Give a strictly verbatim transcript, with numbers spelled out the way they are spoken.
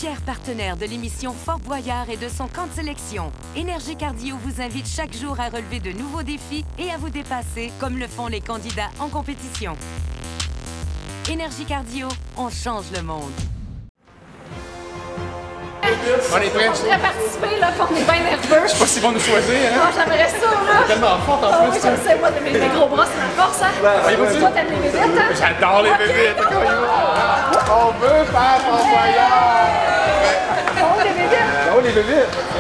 fier partenaire de l'émission Fort Boyard et de son camp de sélection. Énergie Cardio vous invite chaque jour à relever de nouveaux défis et à vous dépasser comme le font les candidats en compétition. Énergie Cardio, on change le monde. On est prêts. On voudrait participer, là, puis on est bien nerveux. Je sais pas s'ils vont nous choisir, hein? Non, j'aimerais ça, là. Tellement forte en Ah plus. oui, je le sais, moi, mes, mes gros bras, c'est ma force, hein. Ouais, vas-y. Toi, t'aimes les bébites, hein? J'adore les Ok, bébites. go, go, go. On veut faire Fort Boyard. Oh, les bébites! Oh, les bébites.